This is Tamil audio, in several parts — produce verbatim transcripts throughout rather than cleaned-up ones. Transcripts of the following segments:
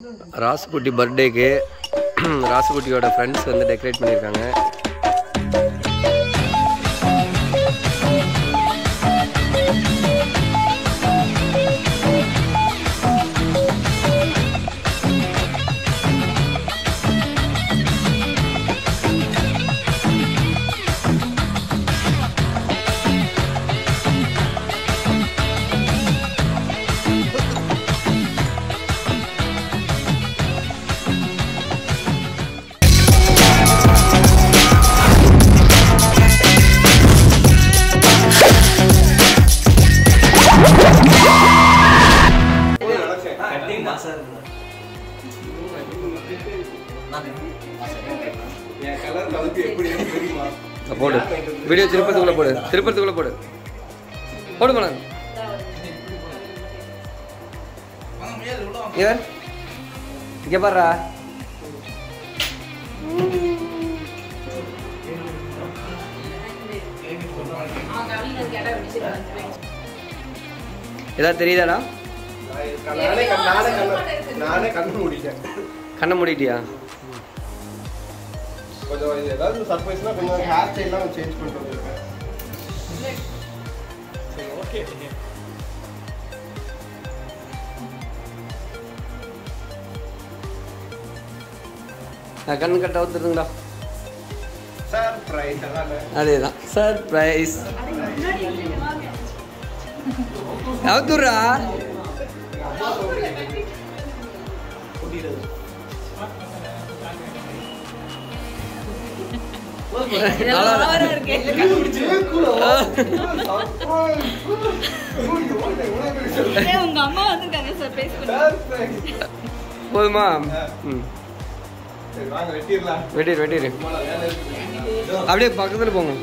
ராசுகுட்டி பர்த்டேக்கு ராசுகுட்டியோட ஃப்ரெண்ட்ஸ் வந்து டெக்கரேட் பண்ணியிருக்காங்க. போடு வீடியோ திருப்பத்துக்குள்ள போடு திருப்பத்துக்குள்ள போடு போடு போன இங்க பாருடா. ஏதாவது தெரியுதாடா? கண்ணை மூடிட்டியா? கொஞ்சம் இது ஏதாவது சர்ப்ரைஸ்னா கொஞ்சம் ஹேர் ஸ்டைல்லாம் சேஞ்ச் பண்ணிட்டு வந்திருக்கேன். சரி ஓகே. நான் கண்ணு கட்ட ஊத்துறதுங்களா? சர்ப்ரைஸ் அதானே? அதேதான் சர்ப்ரைஸ். அவுத்துறா போதுமா? வெட்டிடு வெட்டிடு அப்படியே பக்கத்துல போங்க.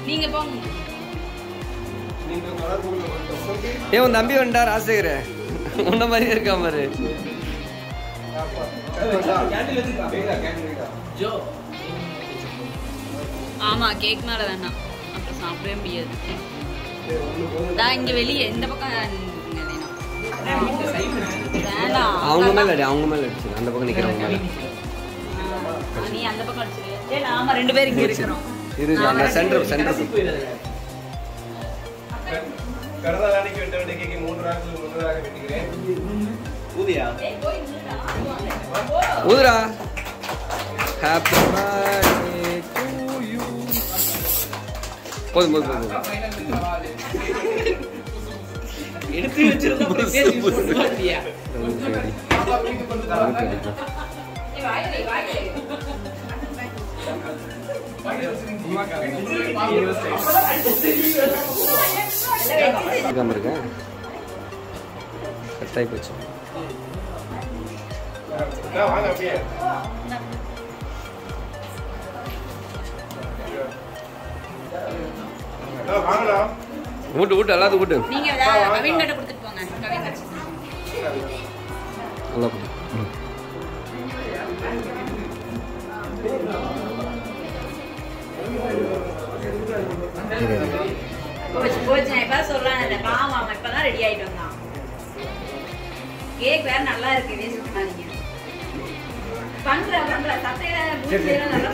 ஏன் உன் தம்பி வந்துட்டா ராஜசேகர உன்ன மாதிரி இருக்கா பாரு. ஆமா கேக் மேல வேணாம் அப்புறம் சாப்பிடவே முடியாது. நான் இங்க வெளியே இந்த பக்கம் அவங்க மேல அடி அவங்க மேல அடிச்சு அந்த பக்கம் நிக்கிறவங்க மேல நீ அந்த பக்கம் அடிச்சிரு. ஆமா ரெண்டு பேரும் இங்க இருக்கறோம். இது அந்த சென்டர் சென்டர் கரதானிக்கு வெட்ட வேண்டிய கேக் மூன்று நாட்கள் முன்னதாக வெட்டிக்கிறேன். ஊதியா ஏய் போய் நில்லுடா. ஊதுடா. Happy birthday to you. போதும் போதும் போதும். எடுத்து வச்சிருந்தா அப்படியே பேசி போடுறியா? ஏய் வாய் வாய் இருக்கேன் கட்டாய் போச்சு. வாங்க அப்படியே வாங்கடா. ஊட்டு ஊட்டு எல்லாத்துக்கும் ஊட்டு. நீங்க கவின் கிட்ட கொடுத்துட்டு போங்க. கவின் கிட்ட நல்லா போடு. போச்சு போச்சு நான் இப்ப சொல்றேன் இல்ல பாவம் அவன் இப்பதான் ரெடி ஆயிட்டு வந்தான். கேக் வேற நல்லா இருக்கு இதே சொன்னாதீங்க. பண்ற பண்ற சட்டையில பூச்சியெல்லாம் நல்லா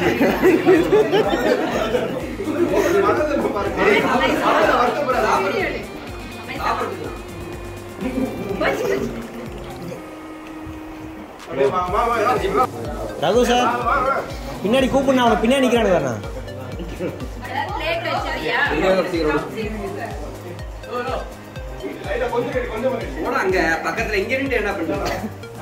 ரகு சார் பின்னாடி கூப்பிடு. அவன் பின்னாடி நிக்கிறானு வரனா அங்க பக்கத்துல இங்க இருந்து என்ன பண்ற?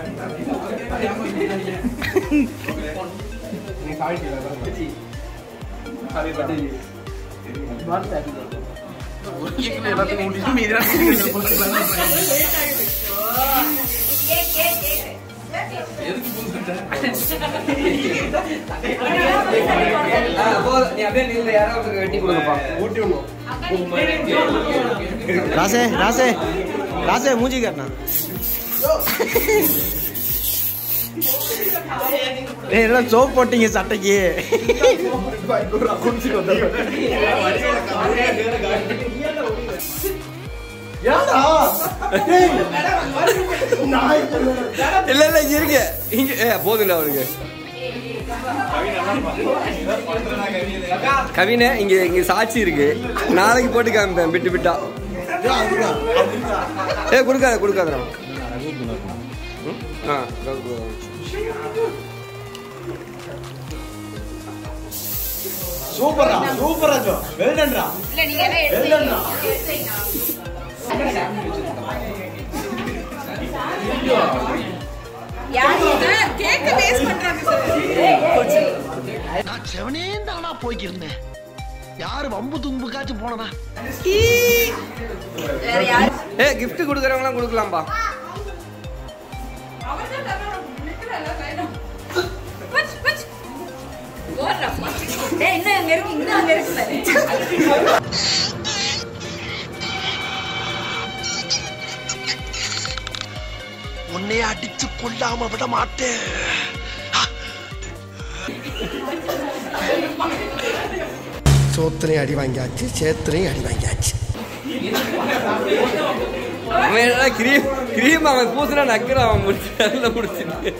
ராசே ராசே ராசே மூஞ்சி காட்டினா எல்லாம் சோப் போட்டீங்க சட்டைக்கு. இல்ல இல்ல இங்க இருக்கு இங்க ஏ போதும்ல அவருக்கு கவினே இங்க இங்க சாட்சி இருக்கு நாளைக்கு போட்டு காமிப்பேன் பிட்டு பிட்டா ஏ கொடுக்காத கொடுக்காத ஆ சூப்பரா சூப்பரா ஜோ வெல் டன்டா இல்ல நீங்க என்ன எடுத்தீங்க யார் இது கேக் டேஸ்ட் பண்றாங்க சார் நான் செவனே தானா போய்க்கிருந்தேன் யாரு வம்பு தும்புக்காச்சு போனனா வேற யார் ஏ gift கொடுக்கறவங்க கொடுக்கலாம்பா அவர்தான் தரணும் நிக்கறல வேணும் பச் பச் கோரா டேய் இன்ன அங்க இருக்கு இன்ன அங்க இருக்கு உன்னை அடிச்சு கொள்ளாம விட மாட்டேன் சோத்திரையும் அடி வாங்கியாச்சு சேத்திரையும் அடி வாங்கியாச்சு கிரீம் கிரீம் அவன் பூசினா நக்கிறான் அவன் முடிச்சு முடிச்சுட்டு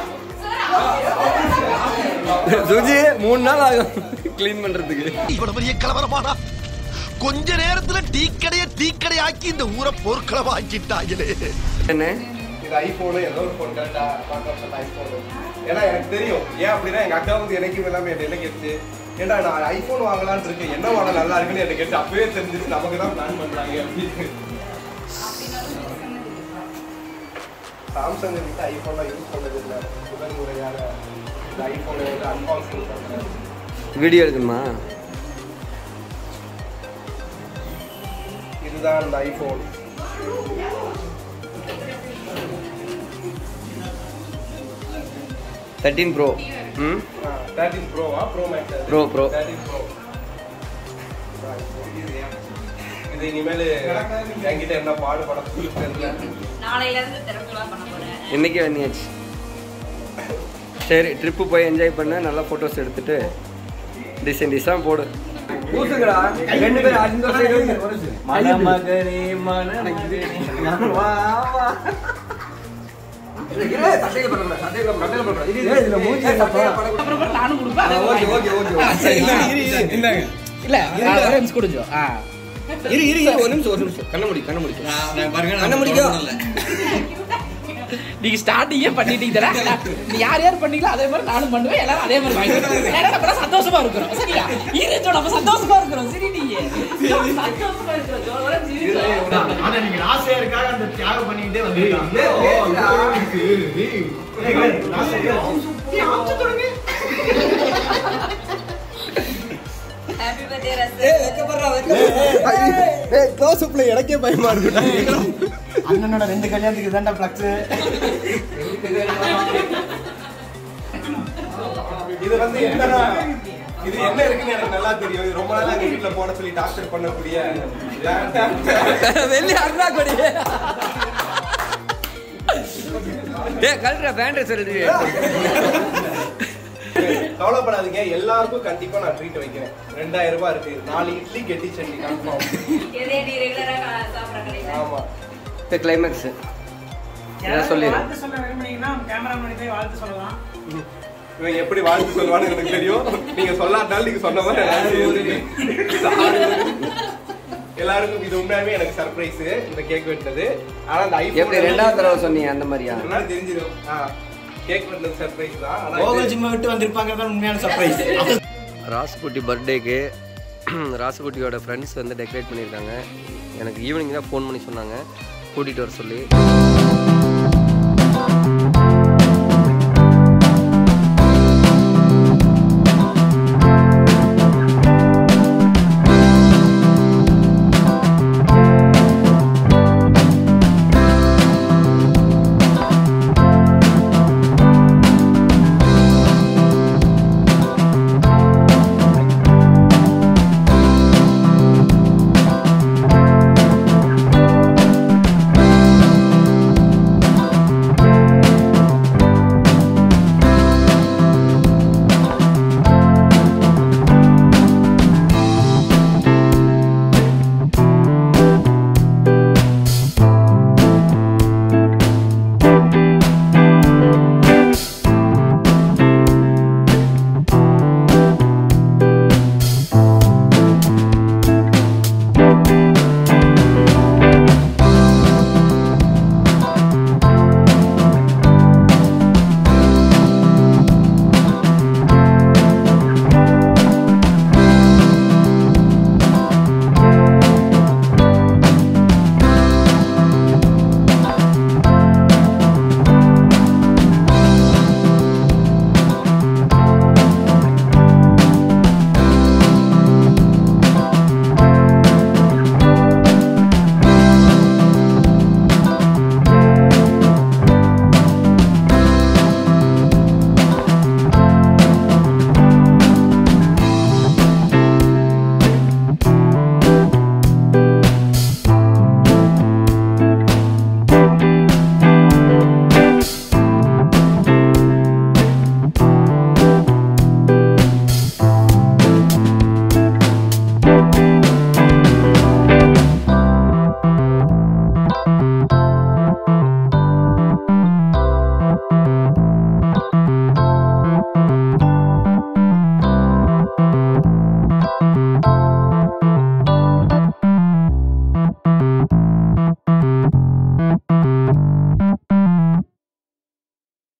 சுஜி மூணு நாள் ஆகும் கிளீன் பண்றதுக்கு இவ்வளவு பெரிய கலவரமாடா கொஞ்ச நேரத்துல டீ கடைய டீ கடை ஆக்கி இந்த ஊரை பொருட்களமா ஆக்கிட்டாங்களே என்ன இது ஐபோனு ஏதோ ஒரு ஃபோன் கரெக்டா பார்க்க ஐபோனு ஏன்னா எனக்கு தெரியும் ஏன் அப்படின்னா எங்க அக்கா வந்து எனக்கும் எல்லாமே என்ன கேட்டு ஏன்னா நான் ஐபோன் வாங்கலான்னு இருக்கேன் என்ன வாங்க நல்லா இருக்குன்னு எனக்கு கேட்டு அப்பவே தெரிஞ்சிச்சு நமக்கு தான் பிளான் பண்றாங்க அப்படின்னு சாம்சங் கிட்ட ஐபோன்லாம் யூஸ் பண்ணது இல்லை முதல் முறையாக இந்த ஐபோனை வந்து அன்பாக்சிங் பண்ணுறேன் வீடியோ எடுக்கணுமா இதுதான் இந்த ஐபோன் தேர்ட்டீன் ப்ரோ ம் தேர்ட்டீன் ப்ரோவா pro max pro pro thirteen pro இது இனிமேல் என்கிட்ட என்ன பாடுபட தெரியல நாளையில இருந்து திறக்கலாம் பண்ண போறேன் இன்னைக்கு வந்தியாச்சு சரி ட்ரிப்பு போய் என்ஜாய் பண்ண நல்லா ஃபோட்டோஸ் எடுத்துட்டு டிசைன் டிசைன் போடு பூசுங்கடா ரெண்டு பேரும் அஞ்சு மணமகனே மணமகனே வா வா இல்ல சட்டையில பண்ணல சட்டையில சட்டையில பண்றேன் இது இதுல மூஞ்சி இல்லப்பா அப்புறம் நானும் கொடுப்பேன் ஓகே ஓகே ஓகே இல்ல இல்ல ஒரு நிமிஷம் கொடுஞ்சோ ஆ இரு இரு இரு ஒரு நிமிஷம் ஒரு நிமிஷம் கண்ண முடி கண்ண முடி நான் பாருங்க கண்ண முடிக்க நீங்க ஸ்டார்டிங்கே பண்ணிட்டீங்கடா நீ யார் யார் பண்ணீங்களோ அதே மாதிரி நானும் பண்ணுவேன் எல்லாரும் அதே மாதிரி வாங்கிடுவோம் ஏன்னா நம்ம சந்தோஷமா இருக்கிறோம் சரியா இரு நம்ம சந்தோஷமா இருக்கிறோம் சரி நீங்க சந்தோஷமா இருக்கிறோம் ஜோரா ஜீவிக்கிறோம் ஆனா நீங்க ஆசையருக்காக அந்த தியாகம் பண்ணிட்டே வந்தீங்க ஹேப்பி பர்த்டே ரஸ் ஏய் வெக்க பண்றா வெக்க ஏய் க்ளோஸ் அப்ல எனக்கே பயமா இருக்குடா அண்ணனோட ரெண்டு கல்யாணத்துக்கு தான்டா ஃப்ளக்ஸ் இது வந்து என்னன்னா இது என்ன இருக்குன்னு எனக்கு நல்லா தெரியும் இது ரொம்ப நாளா எங்க வீட்டுல போட சொல்லி டார்ச்சர் பண்ணக்கூடிய வெள்ளி அண்ணா கொடி ஏய் கல்றா பேண்ட் சொல்லுடி கவலைப்படாதீங்க எல்லாருக்கும் கண்டிப்பா நான் ட்ரீட் வைக்கிறேன் ரெண்டாயிரம் ரூபாய் இருக்கு நாலு இட்லி கெட்டி சட்னி கன்ஃபார்ம் இதே நீ ரெகுலரா சாப்பிடுற கடையில ஆமா இந்த கிளைமாக்ஸ் என்ன சொல்லிரு வாழ்த்து சொல்ல விரும்புனீங்கன்னா கேமராமேன் போய் வாழ்த்து சொல்லலாம் இவன் எப்படி வாழ்த்து சொல்லுவான்னு எனக்கு தெரியும் நீங்க சொல்லாட்டாலும் நீங்க சொன்ன மாதிரி எல்லாருக்கும் இது உண்மையாவே எனக்கு சர்ப்ரைஸ் இந்த கேக் வெட்டது ஆனா அந்த ஐபோன் எப்படி ரெண்டாவது தடவை சொன்னீங்க அந்த மாதிரியா என்ன தெரிஞ்சிடும் கேக் வெட்டது சர்ப்ரைஸ் தான் ஆனா கோகுல் ஜிம்மை விட்டு வந்திருப்பாங்க உண்மையான சர்ப்ரைஸ் ராசுகுட்டி பர்த்டேக்கு ராசுகுட்டியோட ஃப்ரெண்ட்ஸ் வந்து டெக்கரேட் பண்ணியிருக்காங்க எனக்கு ஈவினிங் தான் ஃபோன் பண்ணி சொன்னாங்க கூட்டிகிட்டு வர சொல்லி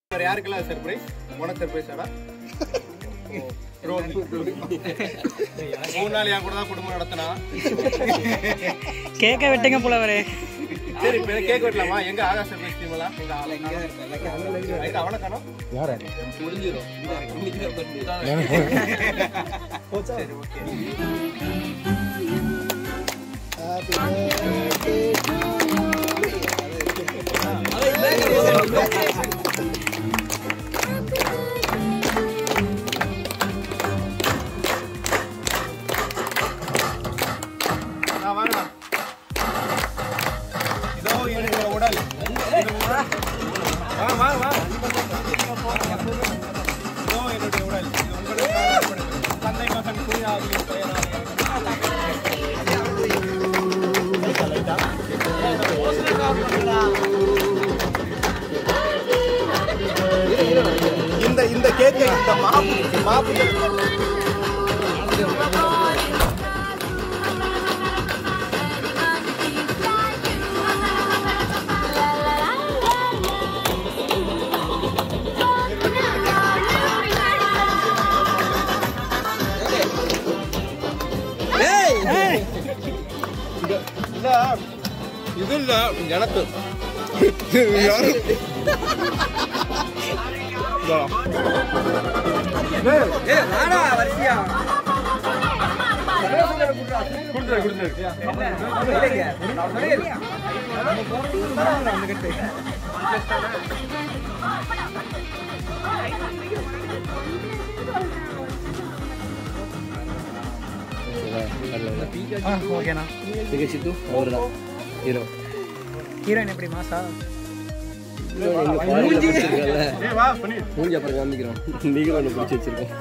வேற யாருக்கெல்லாம் சர்ப்ரைஸ்? உனக்கு சர்ப்ரைஸ் ஆடா? மூணு நாள் என் கூட தான் குடும்பம் நடத்தினா. கேக்க வெட்டுங்க புலவரே. சரி இப்ப கேக் வெட்டலாமா? எங்க ஆகா சர்ப்ரைஸ் டீம் எல்லாம் எங்க அவனை காணோம். யாரு முடிஞ்சிரும். சரி ஓகே. இதோ என்னுடைய உடல். வா வா வா. இதோ என்னுடைய உடல். இது உங்களுக்கு தந்தை மகன் தூயாவியின் பெயராலே. இந்த இந்த கேக்கை இந்த மாப்பு மாப்பு இது இல்ல எனக்கு ஓகேண்ணா. சித்து அவர்தான் ஹீரோ. ஹீரோயின் எப்படி மாசா? மூஞ்சி அப்புறம் காமிக்கிறோம். நீங்களும் ஒன்று பிடிச்சி வச்சிருக்கோம்.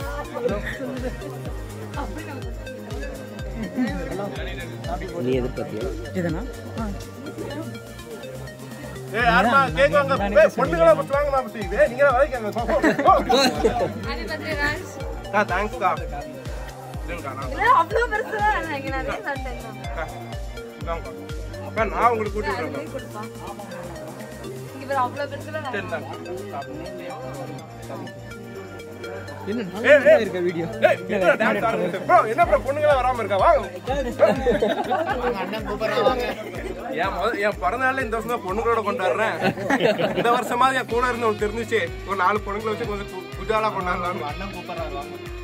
நீ எதிர்பார்த்தியா இதுனா? பொண்ணுங்களா பத்துவாங்க நான் செய்வேன். நீங்க தேங்க்ஸ்க்கா. அவ்வளவு பெருசா எனக்கு நிறைய சாப்பிட்டேன். நான் உங்களுக்கு கூட்டி விடுறேன். இங்க பேர் அவ்வளவு பெருசா இருக்க வீடியோ என்ன பொண்ணுங்களா வராம இருக்கா? வாங்க என் பிறந்த நாள்ல இந்த வருஷம் தான் பொண்ணுங்களோட கொண்டாடுறேன். இந்த வருஷமா என் கூட இருந்து தெரிஞ்சிச்சு ஒரு நாலு பொண்ணுங்களை வச்சு கொஞ்சம் குஜாலா கொண்டாடலாம். அண்ணன் கூப்பிடுறாங்க.